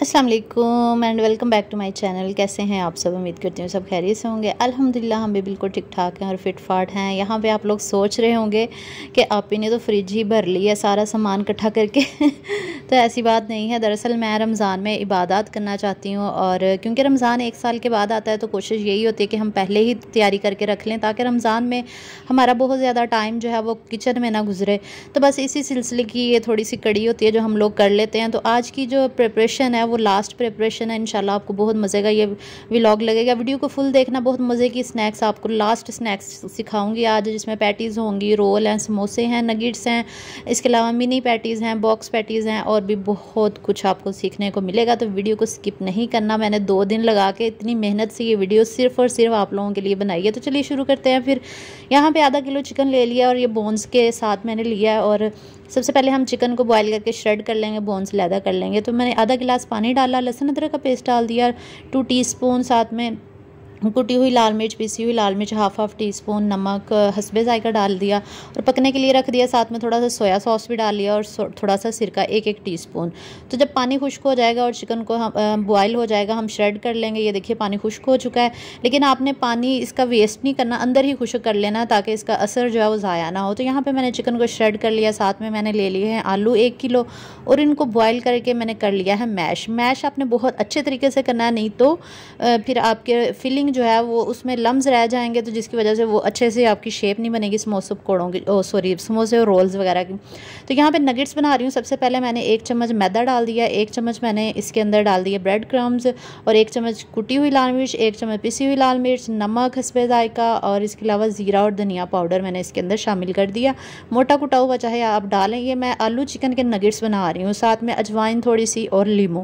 अस्सलाम वालेकुम and welcome back to my channel. कैसे हैं आप सब? उम्मीद करती हूँ सब खैरियत से होंगे। अल्हम्दुलिल्लाह हम भी बिल्कुल ठीक ठाक हैं और फिट फाट हैं। यहाँ पे आप लोग सोच रहे होंगे कि आप ही ने तो फ्रिज ही भर ली है सारा सामान इकट्ठा करके तो ऐसी बात नहीं है। दरअसल मैं रमज़ान में इबादत करना चाहती हूँ और क्योंकि रमज़ान 1 साल के बाद आता है तो कोशिश यही होती है कि हम पहले ही तैयारी करके रख लें ताकि रमज़ान में हमारा बहुत ज़्यादा टाइम जो है वो किचन में ना गुजरे। तो बस इसी सिलसिले की ये थोड़ी सी कड़ी होती है जो हम लोग कर लेते हैं। तो आज की जो प्रिपरेशन है वो लास्ट प्रिपरेशन है। इंशाल्लाह आपको बहुत मज़े का ये व्लॉग लगेगा। वीडियो को फुल देखना। बहुत मज़े की स्नैक्स आपको लास्ट स्नैक्स सिखाऊंगी आज, जिसमें पैटीज़ होंगी, रोल हैं, समोसे हैं, नगेट्स हैं, इसके अलावा मिनी पैटीज़ हैं, बॉक्स पैटीज़ हैं और भी बहुत कुछ आपको सीखने को मिलेगा। तो वीडियो को स्किप नहीं करना। मैंने 2 दिन लगा के इतनी मेहनत से ये वीडियो सिर्फ और सिर्फ आप लोगों के लिए बनाई है। तो चलिए शुरू करते हैं। फिर यहाँ पे आधा किलो चिकन ले लिया और ये बोन्स के साथ मैंने लिया है। और सबसे पहले हम चिकन को बॉईल करके श्रेड कर लेंगे, बोन्स लैदा कर लेंगे। तो मैंने आधा गिलास पानी डाला, लहसुन अदरक का पेस्ट डाल दिया, 2 टीस्पून, साथ में कुटी हुई लाल मिर्च, पिसी हुई लाल मिर्च, हाफ टीस्पून, नमक हस्बे जायका डाल दिया और पकने के लिए रख दिया। साथ में थोड़ा सा सोया सॉस भी डाल लिया और थोड़ा सा सिरका 1 टीस्पून। तो जब पानी खुश्क हो जाएगा और चिकन को हम बॉयल हो जाएगा, हम श्रेड कर लेंगे। ये देखिए पानी खुश्क हो चुका है, लेकिन आपने पानी इसका वेस्ट नहीं करना, अंदर ही खुश्क कर लेना ताकि इसका असर जो है वो ज़ाया ना हो। तो यहाँ पर मैंने चिकन को श्रेड कर लिया। साथ में मैंने ले लिए हैं आलू 1 किलो और इनको बॉयल करके मैंने कर लिया है मैश आपने बहुत अच्छे तरीके से करना है, नहीं तो फिर आपके फिलिंग जो है वो उसमें लम्स रह जाएंगे, तो जिसकी वजह से वो अच्छे से आपकी शेप नहीं बनेगी समोसे पकौड़ों की, समोसे और रोल्स वगैरह की। तो यहाँ पे नगेट्स बना रही हूँ। सबसे पहले मैंने 1 चम्मच मैदा डाल दिया, 1 चम्मच मैंने इसके अंदर डाल दिया ब्रेड क्रम्स और 1 चम्मच कुटी हुई लाल मिर्च, 1 चम्मच पिसी हुई लाल मिर्च, नमक हस्बे जायका और इसके अलावा ज़ीरा और धनिया पाउडर मैंने इसके अंदर शामिल कर दिया। मोटा कुटा हुआ चाहे आप डालें। ये मैं आलू चिकन के नगेट्स बना रही हूँ। साथ में अजवाइन थोड़ी सी और लीमू,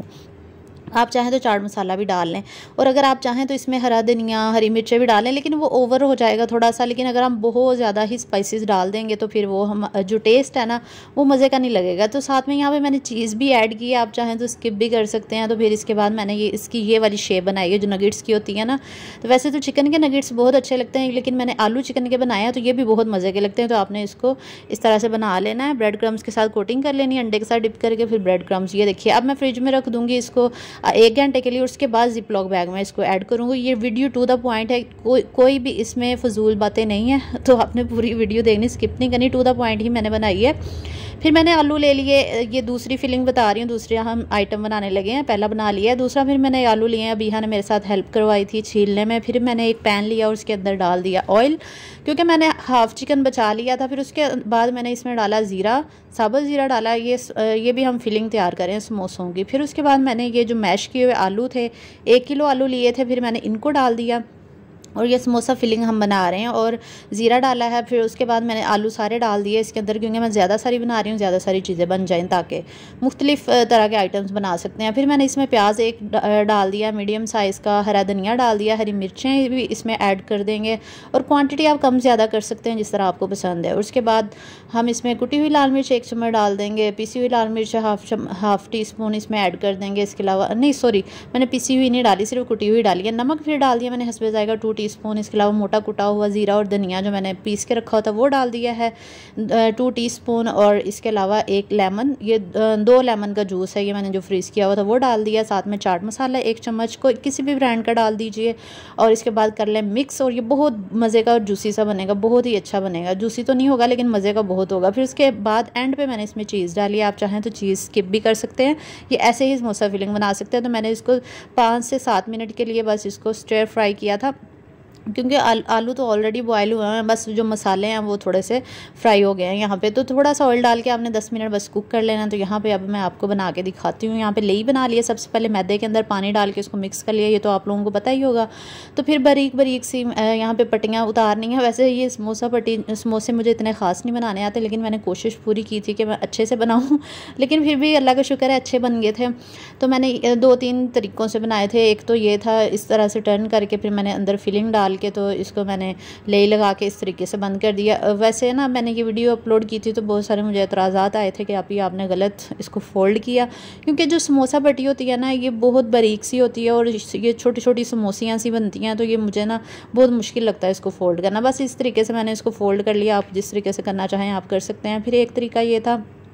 आप चाहें तो चाट मसाला भी डाल लें और अगर आप चाहें तो इसमें हरा धनिया, हरी मिर्चें भी डालें, लेकिन वो ओवर हो जाएगा थोड़ा सा। लेकिन अगर हम बहुत ज़्यादा ही स्पाइसेस डाल देंगे तो फिर वो हम जो टेस्ट है ना वो मज़े का नहीं लगेगा। तो साथ में यहाँ पे मैंने चीज़ भी ऐड की है, आप चाहें तो स्किप भी कर सकते हैं। तो फिर इसके बाद मैंने ये वाली शेप बनाई है जो नगेट्स की होती है ना। तो वैसे तो चिकन के नगेट्स बहुत अच्छे लगते हैं, लेकिन मैंने आलू चिकन के बनाया तो ये भी बहुत मज़े के लगते हैं। तो आपने इसको इस तरह से बना लेना है, ब्रेड क्रम्स के साथ कोटिंग कर लेनी है, अंडे के साथ डिप करके फिर ब्रेड क्रम्स। ये देखिए अब मैं फ्रिज में रख दूँगी इसको 1 घंटे के लिए। उसके बाद जिपलॉक बैग में इसको ऐड करूँगी। ये वीडियो टू द पॉइंट है, कोई भी इसमें फजूल बातें नहीं है, तो आपने पूरी वीडियो देखनी, स्किप नहीं करनी, टू द पॉइंट ही मैंने बनाई है। फिर मैंने आलू ले लिए, ये दूसरी फिलिंग बता रही हूँ, दूसरा हम आइटम बनाने लगे हैं। पहला बना लिया है, दूसरा फिर मैंने आलू लिए हैं। अबीहा ने मेरे साथ हेल्प करवाई थी छीलने में। फिर मैंने एक पैन लिया और उसके अंदर डाल दिया ऑयल, क्योंकि मैंने हाफ चिकन बचा लिया था। फिर उसके बाद मैंने इसमें डाला ज़ीरा, साबुत ज़ीरा डाला। ये भी हम फिलिंग तैयार करें समोसों की। फिर उसके बाद मैंने ये जो मैश किए हुए आलू थे, 1 किलो आलू लिए थे, फिर मैंने इनको डाल दिया और ये समोसा फिलिंग हम बना रहे हैं और ज़ीरा डाला है। फिर उसके बाद मैंने आलू सारे डाल दिए इसके अंदर, क्योंकि मैं ज़्यादा सारी बना रही हूँ, ज़्यादा सारी चीज़ें बन जाएं ताकि मुख्तलिफ़ तरह के आइटम्स बना सकते हैं। फिर मैंने इसमें प्याज 1 डाल दिया मीडियम साइज़ का, हरा धनिया डाल दिया, हरी मिर्चें भी इसमें ऐड कर देंगे और क्वान्टिटी आप कम ज़्यादा कर सकते हैं जिस तरह आपको पसंद है। उसके बाद हम इसमें कुटी हुई लाल मिर्च 1 चम्मच डाल देंगे, पिसी हुई लाल मिर्च हाफ टीस्पून इसमें ऐड कर देंगे। इसके अलावा नहीं सॉरी मैंने पिसी हुई नहीं डाली, सिर्फ कुटी हुई डाली है। नमक फिर डाल दिया मैंने हस्बे जायका 2 टीस्पून। इसके अलावा मोटा कुटा हुआ ज़ीरा और धनिया जो मैंने पीस के रखा होता वो डाल दिया है 2 टीस्पून। और इसके अलावा 1 लेमन, ये 2 लेमन का जूस है, ये मैंने जो फ्रीज़ किया हुआ था वो डाल दिया। साथ में चाट मसाला 1 चम्मच को किसी भी ब्रांड का डाल दीजिए और इसके बाद कर लें मिक्स। और ये बहुत मज़े का और जूसी सा बनेगा, बहुत ही अच्छा बनेगा। जूसी तो नहीं होगा लेकिन मज़े का बहुत होगा। फिर उसके बाद एंड पे मैंने इसमें चीज़ डाली, आप चाहें तो चीज़ स्किप भी कर सकते हैं, ये ऐसे ही समोसा फिलिंग बना सकते हैं। तो मैंने इसको 5 से 7 मिनट के लिए बस इसको स्टर फ्राई किया था, क्योंकि आलू तो ऑलरेडी बॉयल हुए हैं, बस जो मसाले हैं वो थोड़े से फ्राई हो गए हैं यहाँ पे। तो थोड़ा सा ऑयल डाल के आपने 10 मिनट बस कुक कर लेना। तो यहाँ पे अब मैं आपको बना के दिखाती हूँ। यहाँ पे लेई बना लिया। सबसे पहले मैदे के अंदर पानी डाल के इसको मिक्स कर लिया, ये तो आप लोगों को पता ही होगा। तो फिर बारीक बारीक सी यहाँ पे पट्टियाँ उतारनी है। वैसे ये समोसे मुझे इतने ख़ास नहीं बनाने आते, लेकिन मैंने कोशिश पूरी की थी कि मैं अच्छे से बनाऊँ, लेकिन फिर भी अल्लाह का शुक्र है अच्छे बन गए थे। तो मैंने 2-3 तरीक़ों से बनाए थे। एक तो ये था इस तरह से टर्न करके फिर मैंने अंदर फिलिंग डाल के तो इसको मैंने लेई लगा के इस तरीके से बंद कर दिया। वैसे ना मैंने ये वीडियो अपलोड की थी तो बहुत सारे मुझे एतराज़ात आए थे कि आपने गलत इसको फ़ोल्ड किया, क्योंकि जो समोसा पट्टी होती है ना ये बहुत बारीक सी होती है और ये छोटी छोटी समोसियाँ सी बनती हैं, तो ये मुझे ना बहुत मुश्किल लगता है इसको फ़ोल्ड करना। बस इस तरीके से मैंने इसको फ़ोल्ड कर लिया। आप जिस तरीके से करना चाहें आप कर सकते हैं। फिर एक तरीका ये था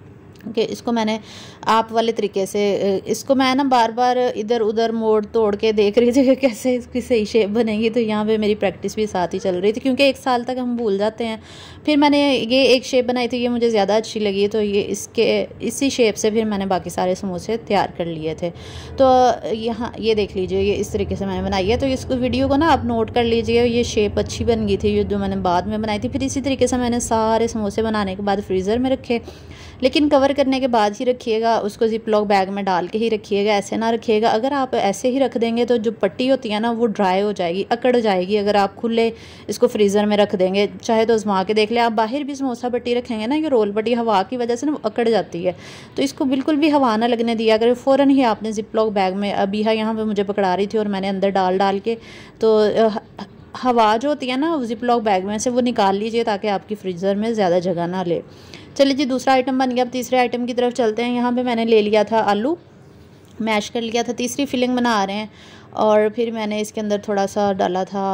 कि इसको मैंने आप वाले तरीके से इसको मैं ना बार बार इधर उधर मोड़ तोड़ के देख रही थी कि कैसे इसकी सही शेप बनेगी। तो यहाँ पे मेरी प्रैक्टिस भी साथ ही चल रही थी, क्योंकि 1 साल तक हम भूल जाते हैं। फिर मैंने ये एक शेप बनाई थी, ये मुझे ज़्यादा अच्छी लगी, तो ये इसी शेप से फिर मैंने बाकी सारे समोसे तैयार कर लिए थे। तो यहाँ ये देख लीजिए, ये इस तरीके से मैंने बनाई है। तो इसको वीडियो को ना आप नोट कर लीजिए, ये शेप अच्छी बन गई थी, ये जो मैंने बाद में बनाई थी। फिर इसी तरीके से मैंने सारे समोसे बनाने के बाद फ्रीज़र में रखे, लेकिन कवर करने के बाद ही रखिएगा, उसको जिप लॉक बैग में डाल के ही रखिएगा, ऐसे ना रखिएगा। अगर आप ऐसे ही रख देंगे तो जो पट्टी होती है ना वो ड्राई हो जाएगी, अकड़ जाएगी। अगर आप खुले इसको फ्रीज़र में रख देंगे, चाहे तो आजमा के देख ले, आप बाहर भी समोसा पट्टी रखेंगे ना, ये रोल पट्टी हवा की वजह से ना अकड़ जाती है। तो इसको बिल्कुल भी हवा ना लगने दिया अगर फ़ौरन ही आपने जिप लॉक बैग में, अभी यहाँ पर मुझे पकड़ा रही थी और मैंने अंदर डाल के, तो हवा जो होती है ना जिप लॉक बैग में से वो निकाल लीजिए, ताकि आपकी फ्रीज़र में ज़्यादा जगह ना ले। चलिए जी, दूसरा आइटम बन गया। अब तीसरे आइटम की तरफ चलते हैं। यहाँ पे मैंने ले लिया था आलू, मैश कर लिया था। तीसरी फिलिंग बना रहे हैं, और फिर मैंने इसके अंदर थोड़ा सा डाला था।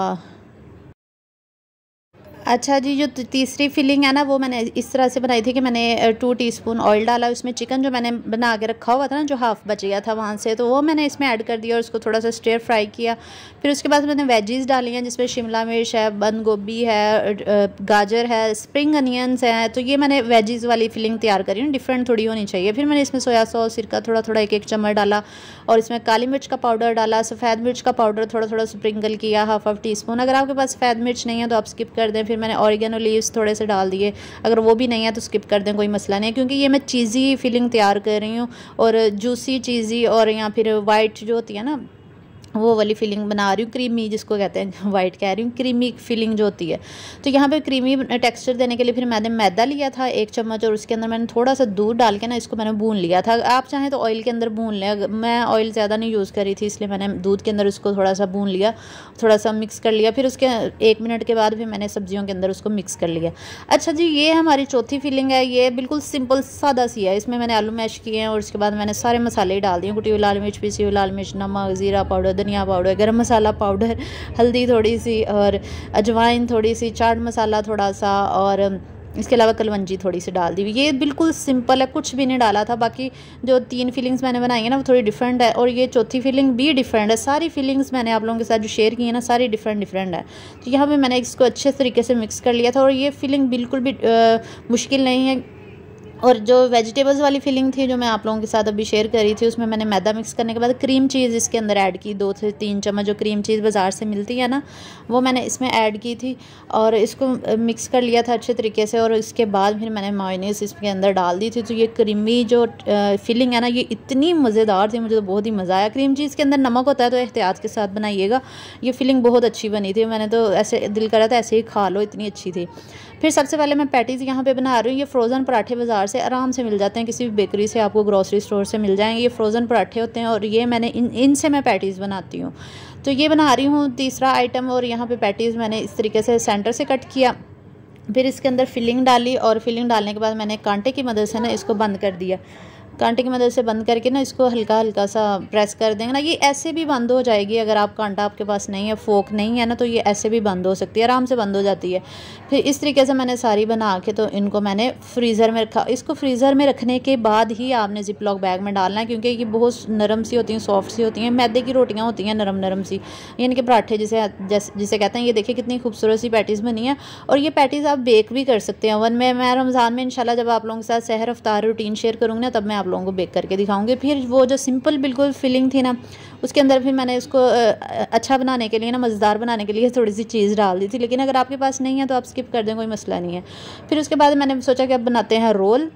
अच्छा जी, जो तीसरी फिलिंग है ना वो मैंने इस तरह से बनाई थी कि मैंने 2 टीस्पून ऑयल डाला, उसमें चिकन जो मैंने बना के रखा हुआ था ना, जो हाफ़ बच गया था वहाँ से, तो वो मैंने इसमें ऐड कर दिया और उसको थोड़ा सा स्टिर फ्राई किया। फिर उसके बाद मैंने वेजीज़ डाली हैं, जिसमें शिमला मिर्च है, बंद गोभी है, गाजर है, स्प्रिंग अनियंस हैं। तो ये मैंने वेजीज़ वाली फिलिंग तैयार करी हूँ, डिफरेंट थोड़ी होनी चाहिए। फिर मैंने इसमें सोया सॉस, सिरका थोड़ा थोड़ा 1-1 चम्मच डाला, और इसमें काली मिर्च का पाउडर डाला, सफ़ेद मिर्च का पाउडर थोड़ा थोड़ा स्प्रिंकल किया, हाफ टीस्पून। अगर आपके पास सफ़ेद मिर्च नहीं है तो आप स्किप कर दें। फिर मैंने ऑरिगेनो लीव्स थोड़े से डाल दिए, अगर वो भी नहीं है तो स्किप कर दें, कोई मसला नहीं है, क्योंकि ये मैं चीज़ी फिलिंग तैयार कर रही हूँ, और जूसी चीज़ी, और या फिर वाइट जो होती है ना वो वाली फिलिंग बना रही हूँ, क्रीमी जिसको कहते हैं, वाइट कह रही हूँ, क्रीमी फिलिंग जो होती है। तो यहाँ पे क्रीमी टेक्सचर देने के लिए फिर मैंने मैदा लिया था 1 चम्मच, और उसके अंदर मैंने थोड़ा सा दूध डाल के ना इसको मैंने भून लिया था। आप चाहें तो ऑयल के अंदर भून लें, मैं ऑयल ज़्यादा नहीं यूज़ करी थी, इसलिए मैंने दूध के अंदर उसको थोड़ा सा भून लिया, थोड़ा सा मिक्स कर लिया। फिर उसके 1 मिनट के बाद फिर मैंने सब्जियों के अंदर उसको मिक्स कर लिया। अच्छा जी, ये हमारी चौथी फिलिंग है। ये बिल्कुल सिंपल सादा सी है। इसमें मैंने आलू मैश किए हैं, और उसके बाद मैंने सारे मसाले डाल दिए, कुटी हुई लाल मिर्च, पिसी हुई लाल मिर्च, नमक, ज़ीरा पाउडर, धनिया पाउडर, गरम मसाला पाउडर, हल्दी थोड़ी सी, और अजवाइन थोड़ी सी, चाट मसाला थोड़ा सा, और इसके अलावा कलवंजी थोड़ी सी डाल दी। ये बिल्कुल सिंपल है, कुछ भी नहीं डाला था। बाकी जो 3 फिलिंग्स मैंने बनाई है ना वो थोड़ी डिफरेंट है, और ये चौथी फिलिंग भी डिफरेंट है। सारी फिलिंग्स मैंने आप लोगों के साथ जो शेयर की है ना, सारी डिफरेंट है। तो यहाँ पे मैंने इसको अच्छे तरीके से मिक्स कर लिया था, और ये फिलिंग बिल्कुल भी मुश्किल नहीं है। और जो वेजिटेबल्स वाली फिलिंग थी जो मैं आप लोगों के साथ अभी शेयर करी थी, उसमें मैंने मैदा मिक्स करने के बाद क्रीम चीज़ इसके अंदर ऐड की, 2 से 3 चम्मच जो क्रीम चीज़ बाज़ार से मिलती है ना, वो मैंने इसमें ऐड की थी, और इसको मिक्स कर लिया था अच्छे तरीके से। और इसके बाद फिर मैंने मायोनीज़ इसके अंदर डाल दी थी। तो ये क्रीमी जो फिलिंग है ना, ये इतनी मज़ेदार थी, मुझे तो बहुत ही मज़ा आया। क्रीम चीज़ के अंदर नमक होता है, तो एहतियात के साथ बनाइएगा। ये फिलिंग बहुत अच्छी बनी थी, मैंने तो ऐसे दिल करा था ऐसे ही खा लो, इतनी अच्छी थी। फिर सबसे पहले मैं पैटीज़ यहाँ पे बना रही हूँ। ये फ्रोज़न पराठे बाज़ार से आराम से मिल जाते हैं, किसी भी बेकरी से, आपको ग्रॉसरी स्टोर से मिल जाएंगे। ये फ्रोज़न पराठे होते हैं, और ये मैंने इनसे मैं पैटीज़ बनाती हूँ। तो ये बना रही हूँ तीसरा आइटम, और यहाँ पे पैटीज़ मैंने इस तरीके से सेंटर से कट किया। फिर इसके अंदर फिलिंग डाली, और फिलिंग डालने के बाद मैंने कांटे की मदद से ना इसको बंद कर दिया। कांटे की मदद से बंद करके ना इसको हल्का हल्का सा प्रेस कर देंगे ना, ये ऐसे भी बंद हो जाएगी। अगर आप कांटा आपके पास नहीं है, फोक नहीं है ना, तो ये ऐसे भी बंद हो सकती है, आराम से बंद हो जाती है। फिर इस तरीके से मैंने सारी बना के तो इनको मैंने फ्रीज़र में रखा। इसको फ्रीज़र में रखने के बाद ही आपने जिप लॉक बैग में डालना है, क्योंकि ये बहुत नरम सी होती हैं, सॉफ्ट सी होती हैं, मैदे की रोटियाँ होती हैं नरम नरम सी, यानी कि पराठे जिसे कहते हैं। ये देखिए कितनी खूबसूरत सी पैटीज़ बनी है, और ये पैटीज़ आप बेक भी कर सकते हैं ओवन में। मैं रमज़ान में इंशाल्लाह जब आप लोगों के साथ सहर अफ्तार रूटीन शेयर करूँगी ना, तब मैं आप लोगों को बेक करके दिखाऊंगी। फिर वो जो सिंपल बिल्कुल फिलिंग थी ना, उसके अंदर फिर मैंने इसको अच्छा बनाने के लिए ना, मज़ेदार बनाने के लिए थोड़ी सी चीज़ डाल दी थी, लेकिन अगर आपके पास नहीं है तो आप स्किप कर दें, कोई मसला नहीं है। फिर उसके बाद मैंने सोचा कि अब बनाते हैं रोल।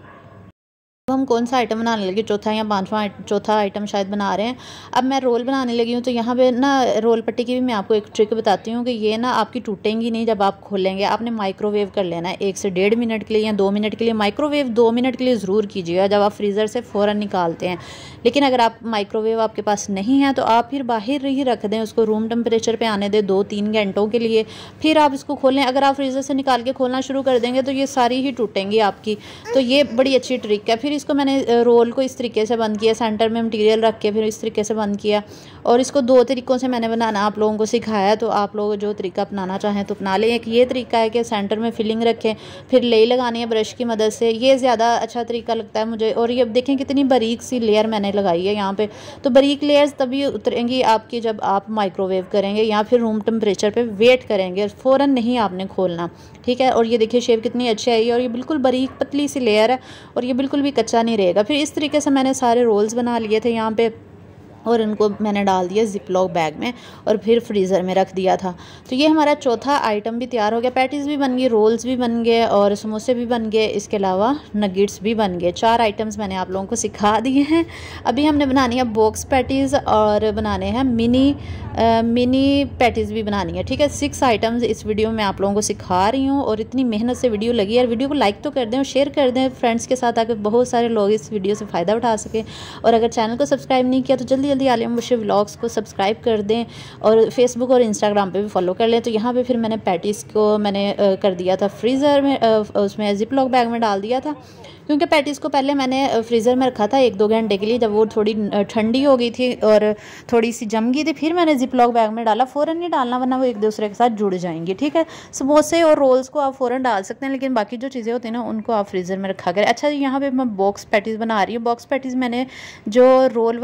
अब हम कौन सा आइटम बनाने लगे, चौथा या पांचवा, चौथा आइटम शायद बना रहे हैं। अब मैं रोल बनाने लगी हूँ। तो यहाँ पे ना रोल पट्टी की भी मैं आपको एक ट्रिक बताती हूँ कि ये ना आपकी टूटेंगी नहीं जब आप खोलेंगे। आपने माइक्रोवेव कर लेना है 1 से 1.5 मिनट के लिए या 2 मिनट के लिए। माइक्रोवेव 2 मिनट के लिए ज़रूर कीजिएगा जब आप फ्रीज़र से फ़ौरन निकालते हैं। लेकिन अगर आप माइक्रोवेव आपके पास नहीं है तो आप फिर बाहर ही रख दें, उसको रूम टेम्परेचर पर आने दें 2-3 घंटों के लिए, फिर आप इसको खोलें। अगर आप फ्रीज़र से निकाल के खोलना शुरू कर देंगे तो ये सारी ही टूटेंगी आपकी। तो ये बड़ी अच्छी ट्रिक है। फिर फिर इसको मैंने रोल को इस तरीके से बंद किया, सेंटर में मटेरियल रख के फिर इस तरीके से बंद किया। और इसको 2 तरीक़ों से मैंने बनाना आप लोगों को सिखाया, तो आप लोग जो तरीका अपनाना चाहें तो अपना लें। एक ये तरीका है कि सेंटर में फिलिंग रखें, फिर लेई लगानी है ब्रश की मदद से, ये ज़्यादा अच्छा तरीका लगता है मुझे। और ये देखें कितनी बारीक सी लेयर मैंने लगाई है यहाँ पे। तो बारीक लेयर्स तभी उतरेंगी आपकी जब आप माइक्रोवेव करेंगे या फिर रूम टेम्परेचर पे वेट करेंगे, फ़ौरन नहीं आपने खोलना, ठीक है। और ये देखिए शेप कितनी अच्छी आई है और ये बिल्कुल बारीक पतली सी लेयर है और ये बिल्कुल भी कच्चा नहीं रहेगा। फिर इस तरीके से मैंने सारे रोल्स बना लिए थे यहाँ पे और इनको मैंने डाल दिया जिपलॉक बैग में और फिर फ्रीज़र में रख दिया था। तो ये हमारा चौथा आइटम भी तैयार हो गया। पैटीज़ भी बन गई, रोल्स भी बन गए और समोसे भी बन गए, इसके अलावा नगेट्स भी बन गए। 4 आइटम्स मैंने आप लोगों को सिखा दिए हैं। अभी हमने बनानी है बॉक्स पैटीज़ और बनाने हैं मिनी पैटीज़ भी बनानी है, ठीक है। 6 आइटम्स इस वीडियो में आप लोगों को सिखा रही हूँ और इतनी मेहनत से वीडियो लगी है। वीडियो को लाइक तो कर दें और शेयर कर दें फ्रेंड्स के साथ, ताकि बहुत सारे लोग इस वीडियो से फ़ायदा उठा सकें। और अगर चैनल को सब्सक्राइब नहीं किया तो जल्दी आलिया मुबशर व्लॉग्स को सब्सक्राइब कर दें और फेसबुक और इंस्टाग्राम पे भी फॉलो कर लें। तो यहाँ पे फिर मैंने पैटीज़ को मैंने कर दिया था फ्रीज़र में, उसमें जिपलॉक बैग में डाल दिया था, क्योंकि पैटीज़ को पहले मैंने फ्रीज़र में रखा था 1-2 घंटे के लिए। जब वो थोड़ी ठंडी हो गई थी और थोड़ी सी जम गई थी, फिर मैंने जिपलॉक बैग में डाला। फ़ौरन नहीं डालना वरना वो एक दूसरे के साथ जुड़ जाएंगी, ठीक है। समोसे और रोल्स को आप फ़ौरन डाल सकते हैं, लेकिन बाकी जो चीज़ें होती हैं ना उनको आप फ्रीज़र में रखा करें। अच्छा, यहाँ पे मैं बॉक्स पैटीज़ बना रही हूँ। बॉक्स पैटीज़ मैंने जो रोल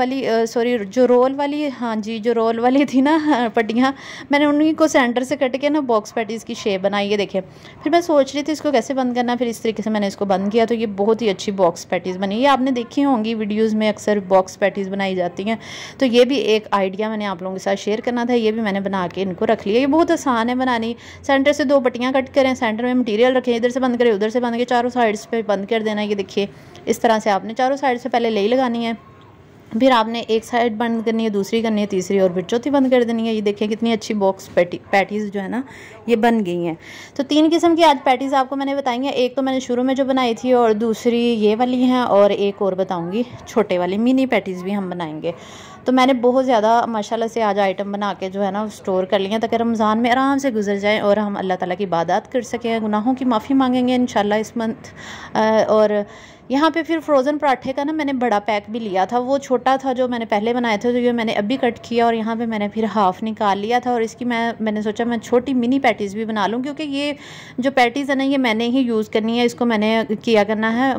वाली थी ना पट्टियाँ, मैंने उन्हीं को सेंटर से कट के ना बॉक्स पैटीज़ की शेप बनाई है, देखिए। फिर मैं सोच रही थी इसको कैसे बंद करना, फिर इस तरीके से मैंने इसको बंद किया। तो ये बहुत ही अच्छी बॉक्स पैटीज़ बनी। ये आपने देखी होंगी वीडियोस में, अक्सर बॉक्स पैटीज़ बनाई जाती हैं। तो ये भी एक आइडिया मैंने आप लोगों के साथ शेयर करना था, ये भी मैंने बना के इनको रख लिया। ये बहुत आसान है बनानी। सेंटर से 2 पट्टियाँ कट करें, सेंटर में मटेरियल रखें, इधर से बंद करें उधर से बंद करें, चारों साइड्स पे बंद कर देना। ये देखिए इस तरह से आपने चारों साइड से पहले लेई लगानी है, फिर आपने एक साइड बंद करनी है, दूसरी करनी है, तीसरी और फिर चौथी बंद कर देनी है। ये देखिए कितनी अच्छी बॉक्स पैटीज़ जो है ना ये बन गई हैं। तो 3 किस्म की आज पैटीज़ आपको मैंने बताई हैं। एक तो मैंने शुरू में जो बनाई थी और दूसरी ये वाली हैं और एक और बताऊंगी छोटे वाली मिनी पैटीज़ भी हम बनाएंगे। तो मैंने बहुत ज़्यादा माशाल्लाह से आज आइटम बना के जो है ना स्टोर कर लिए, ताकि रमज़ान में आराम से गुजर जाएँ और हम अल्लाह ताला की इबादत कर सकें, गुनाहों की माफ़ी मांगेंगे इंशाल्लाह इस मंथ। और यहाँ पे फिर फ्रोज़न पराठे का ना मैंने बड़ा पैक भी लिया था, वो छोटा था जो मैंने पहले बनाए थे, तो ये मैंने अभी कट किया और यहाँ पे मैंने फिर हाफ़ निकाल लिया था। और इसकी मैंने सोचा मैं छोटी मिनी पैटीज़ भी बना लूँ, क्योंकि ये जो पैटीज़ है ना ये मैंने ही यूज़ करनी है। इसको मैंने किया करना है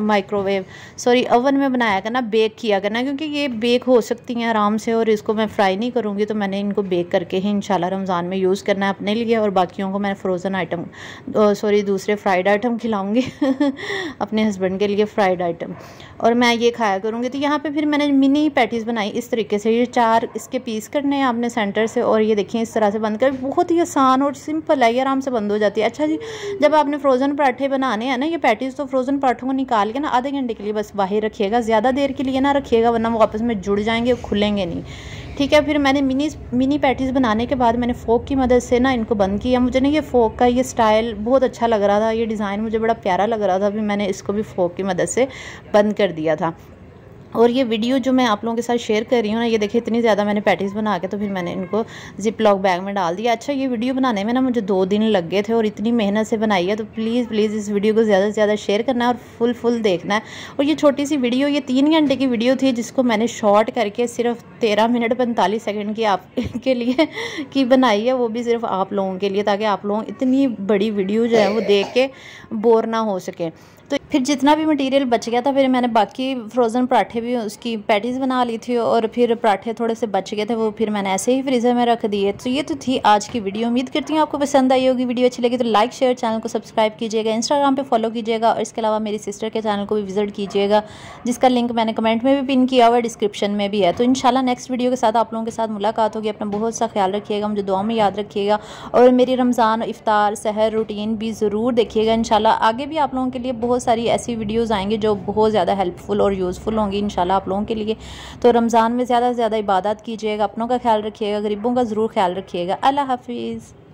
ओवन में बनाया करना, बेक किया करना, क्योंकि ये बेक हो सकती हैं आराम से और इसको मैं फ्राई नहीं करूँगी। तो मैंने इनको बेक करके ही इंशाल्लाह रमज़ान में यूज़ करना है अपने लिए, और बाकियों को मैं फ्रोज़न आइटम दूसरे फ्राइड आइटम खिलाऊँगी अपने हस्बैंड के लिए फ्राइड आइटम, और मैं ये खाया करूँगी। तो यहाँ पे फिर मैंने मिनी पैटीज़ बनाई इस तरीके से। ये 4 इसके पीस करने हैं आपने सेंटर से, और ये देखिए इस तरह से बंद कर, बहुत ही आसान और सिंपल है, ये आराम से बंद हो जाती है। अच्छा जी, जब आपने फ्रोज़न पराठे बनाने हैं ना ये पैटीज़, तो फ्रोज़न पराठों को निकाल के ना आधे घंटे के लिए बस बाहर रखिएगा, ज़्यादा देर के लिए ना रखिएगा वरना वो आपस में जुड़ जाएंगे, खुलेंगे नहीं, ठीक है। फिर मैंने मिनी पैटीज़ बनाने के बाद मैंने फ़ोक की मदद से ना इनको बंद किया। मुझे ना ये फ़ोक का ये स्टाइल बहुत अच्छा लग रहा था, ये डिज़ाइन मुझे बड़ा प्यारा लग रहा था, फिर मैंने इसको भी फ़ोक की मदद से बंद कर दिया था। और ये वीडियो जो मैं आप लोगों के साथ शेयर कर रही हूँ ना, ये देखिए इतनी ज़्यादा मैंने पैटीज़ बना के तो फिर मैंने इनको जिपलॉक बैग में डाल दिया। अच्छा, ये वीडियो बनाने में ना मुझे 2 दिन लग गए थे और इतनी मेहनत से बनाई है, तो प्लीज़ इस वीडियो को ज़्यादा से ज़्यादा शेयर करना है और फुल देखना है। और ये छोटी सी वीडियो, ये 3 घंटे की वीडियो थी, जिसको मैंने शॉर्ट करके सिर्फ 13 मिनट 45 सेकेंड की आपके लिए की बनाई है, वो भी सिर्फ आप लोगों के लिए, ताकि आप लोग इतनी बड़ी वीडियो जो है वो देख के बोर ना हो सके। तो फिर जितना भी मटेरियल बच गया था, फिर मैंने बाकी फ्रोज़न पराठे भी उसकी पैटीज़ बना ली थी, और फिर पराठे थोड़े से बच गए थे, वो फिर मैंने ऐसे ही फ्रीज़र में रख दिए। तो ये तो थी आज की वीडियो। उम्मीद करती हूँ आपको पसंद आई होगी। वीडियो अच्छी लगी तो लाइक शेयर, चैनल को सब्सक्राइब कीजिएगा, इंस्टाग्राम पे फॉलो कीजिएगा, और इसके अलावा मेरी सिस्टर के चैनल को भी विजिट कीजिएगा, जिसका लिंक मैंने कमेंट में भी पिन किया हुआ है, डिस्क्रिप्शन में भी है। तो इंशाल्लाह नेक्स्ट वीडियो के साथ आप लोगों के साथ मुलाकात होगी। अपना बहुत सा ख्याल रखिएगा, मुझे दुआ में याद रखिएगा, और मेरी रमज़ान इफ्तार सहर रूटीन भी ज़रूर देखिएगा। इंशाल्लाह आगे भी आप लोगों के लिए बहुत सारी ऐसी वीडियोज़ आएंगे जो बहुत ज़्यादा हेल्पफुल और यूज़फुल होंगी इंशाल्लाह आप लोगों के लिए। तो रमज़ान में ज़्यादा से ज़्यादा इबादत कीजिएगा, अपनों का ख्याल रखिएगा, गरीबों का ज़रूर ख्याल रखिएगा। अल्लाह हाफिज़।